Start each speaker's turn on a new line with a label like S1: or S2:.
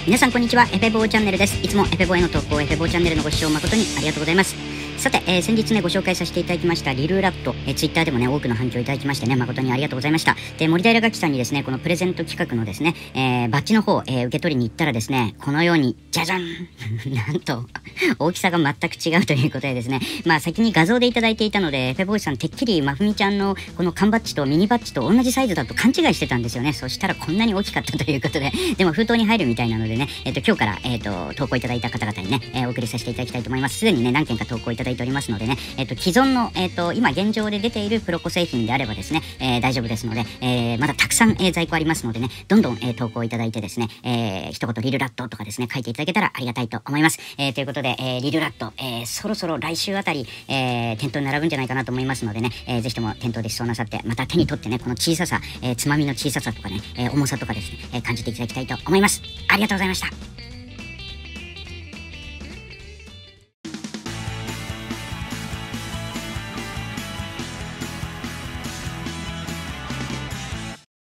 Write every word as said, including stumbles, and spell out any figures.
S1: 皆さんこんにちは、エフェボーチャンネルです。いつもエフェボへの投稿、エフェボーチャンネルのご視聴誠にありがとうございます。さて、えー、先日ねご紹介させていただきましたリルラット、えー、ツイッターでもね多くの反響いただきましてね誠にありがとうございました。で、森平楽器さんにですねこのプレゼント企画のですね、えー、バッジの方、えー、受け取りに行ったらですね、このようにじゃじゃんなんと大きさが全く違うということでですね、まあ先に画像でいただいていたのでエフェボーイさんてっきりまふみちゃんのこの缶バッジとミニバッジと同じサイズだと勘違いしてたんですよね。そしたらこんなに大きかったということで、でも封筒に入るみたいなのでね、えっと今日から、えっと投稿いただいた方々にね、えー、お送りさせていただきたいと思います。すでにね何件か投稿いただいておりますのでね、えっと既存の、えっと今現状で出ているプロコ製品であればですね、えー、大丈夫ですので、えー、まだたくさん、えー、在庫ありますのでね、どんどん、えー、投稿いただいてですね、えー、一言リルラットとかですね書いていただけたらありがたいと思います。えー、ということで、えー、リルラット、えー、そろそろ来週あたり、えー、店頭に並ぶんじゃないかなと思いますのでね、えー、ぜひとも店頭で試奏なさって、また手に取ってねこの小ささ、えー、つまみの小ささとかね、えー、重さとかですね、えー、感じていただきたいと思います。ありがとうございました。